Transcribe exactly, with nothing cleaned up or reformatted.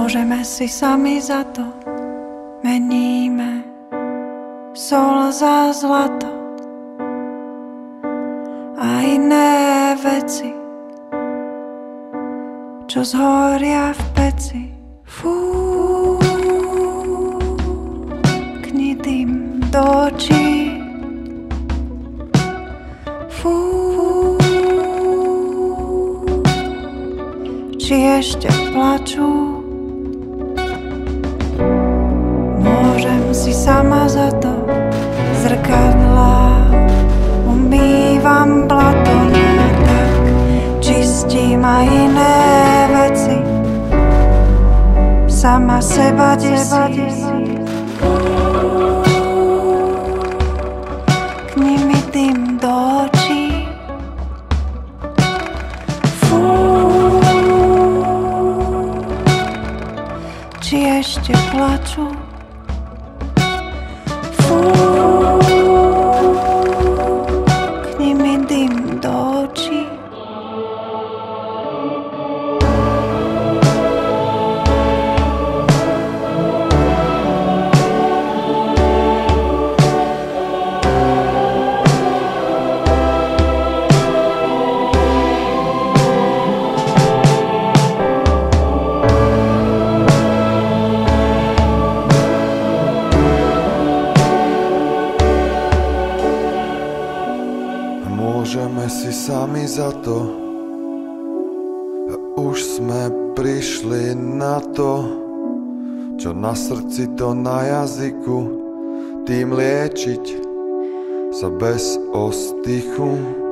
Môžeme si sami za to, meníme sol za zlato a iné veci, čo zhoria v peci. Fúkni dym do očí, fú, či ešte plačú. Môžem si sama za to, zrkadlá umývam blato, tak čistím aj iné veci, sama seba desím. K nimi dym do očí, fú, či ešte plačú. Fú, k nimi dym do očí. Môžeme si sami za to, už sme prišli na to, čo na srdci, to na jazyku, tým liečiť sa bez ostychu.